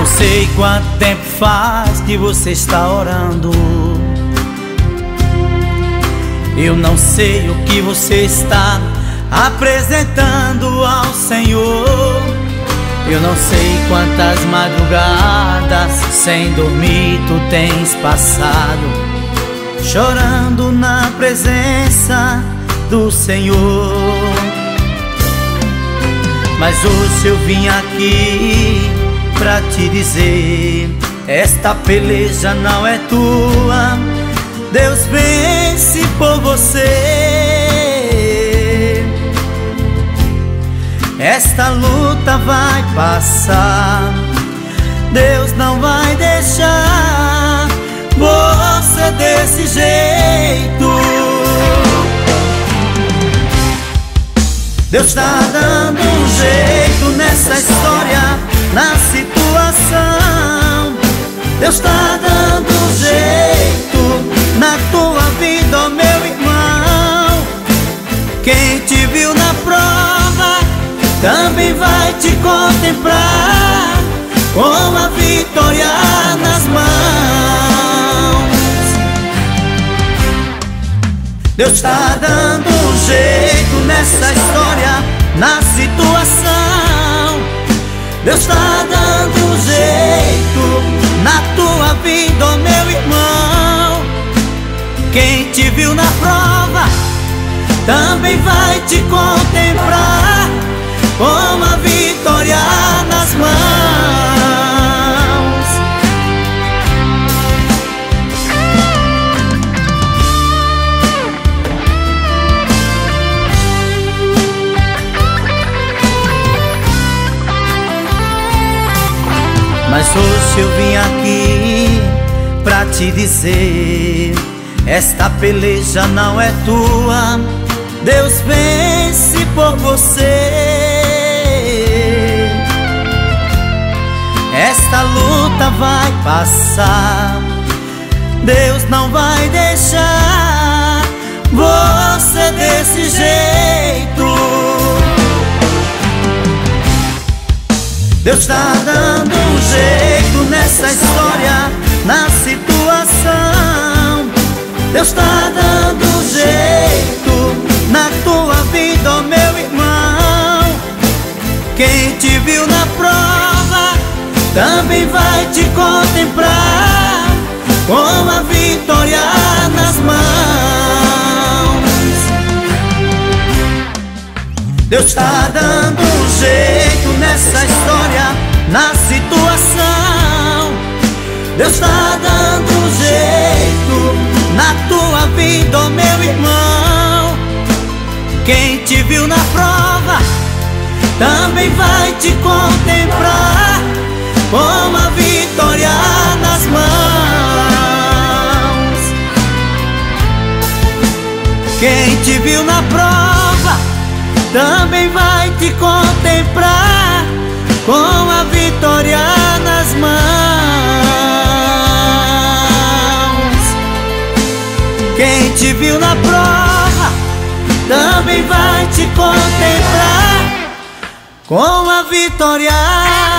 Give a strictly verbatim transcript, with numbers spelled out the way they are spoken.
sei quanto tempo faz que você está orando. Eu não sei o que você está apresentando ao Senhor. Eu não sei quantas madrugadas sem dormir tu tens passado, chorando na presença do Senhor. Mas hoje eu vim aqui pra te dizer: esta peleja não é tua, Deus vence por você. Esta luta vai passar, Deus não vai deixar você desse jeito. Deus tá dando um jeito nessa história, na situação. Deus tá dando um jeito na tua vida, oh meu irmão. Quem te viu na prova também vai te contemplar com a vitória nas mãos. Deus tá dando um jeito nessa história, na situação. Deus tá dando um jeito na tua vida, oh meu irmão. Quem te viu na prova também vai te contemplar com a vitória nas mãos. Mas hoje eu vim aqui pra te dizer: esta peleja não é tua, Deus vence por você. Esta luta vai passar, Deus não vai deixar você desse jeito. Deus tá dando um jeito nessa história, na situação. Deus tá dando um jeito na tua vida, oh meu irmão. Quem te viu na prova também vai te contemplar com a vitória nas mãos. Deus tá dando um jeito nessa história, na situação. Deus tá dando um jeito na tua vida, oh meu irmão. Quem te viu na prova também vai te contemplar com a vitória nas mãos. Quem te viu na prova também vai te contemplar com a vitória nas mãos. Quem te viu na prova também vai te contemplar com a vitória